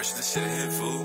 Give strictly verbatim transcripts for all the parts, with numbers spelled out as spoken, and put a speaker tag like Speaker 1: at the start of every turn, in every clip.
Speaker 1: merch, this shit a hit, fool.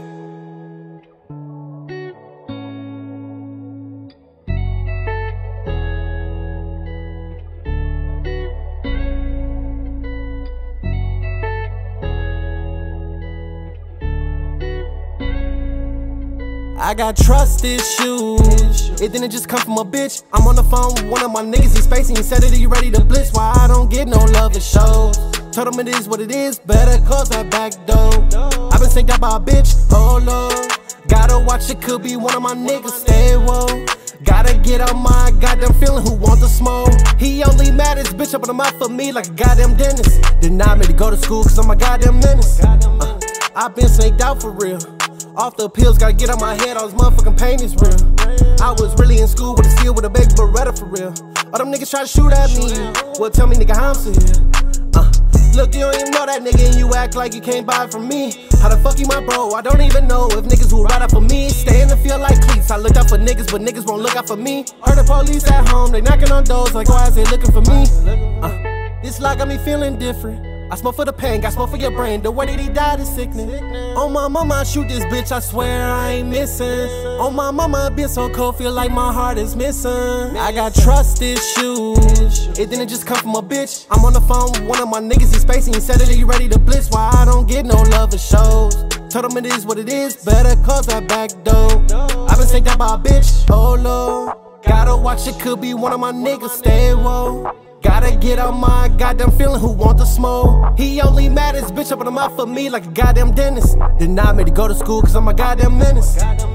Speaker 2: I got trust issues. It didn't just come from a bitch. I'm on the phone with one of my niggas, he's spacing. He said that he ready to blitz. Why I don't get no love, it shows. Told him it is what it is, better close that back door. I've been synced out by a bitch, oh lord. Gotta watch it, could be one of my niggas, stay woe. Gotta get out my goddamn feeling, who want the smoke. He only mad his bitch up on the mouth for me like a goddamn dentist. Denied me to go to school cause I'm a goddamn menace. uh, I've been synced out for real. Off the pills, gotta get out my head, all this motherfucking pain is real. I was really in school with a steel with a big Beretta for real. All them niggas try to shoot at me, well tell me nigga how I'm still here. uh, Look, you don't even know that nigga and you act like you can't buy it from me. How the fuck you my bro? I don't even know if niggas will ride out for me. Stay in the field like cleats, I look out for niggas but niggas won't look out for me. Heard the police at home, they knocking on doors like why is they looking for me? uh, This lie got me feeling different. I smoke for the pain, got smoke for your brain. The way that he died is sickening. On my mama, I shoot this bitch, I swear I ain't missing. On my mama, it been so cold, feel like my heart is missing. I got trust issues. It didn't just come from a bitch. I'm on the phone with one of my niggas, he's spacing. He said that he ready to blitz. Why I don't get no love, it shows. Told him it is what it is, better close that back door. I've been synced out by a bitch, oh lord. Gotta watch it, could be one of my niggas, stay woe. Gotta get out my goddamn feeling, who want the smoke. He only mad his bitch up on the mouth for me like a goddamn dentist. Denied me to go to school cause I'm a goddamn menace.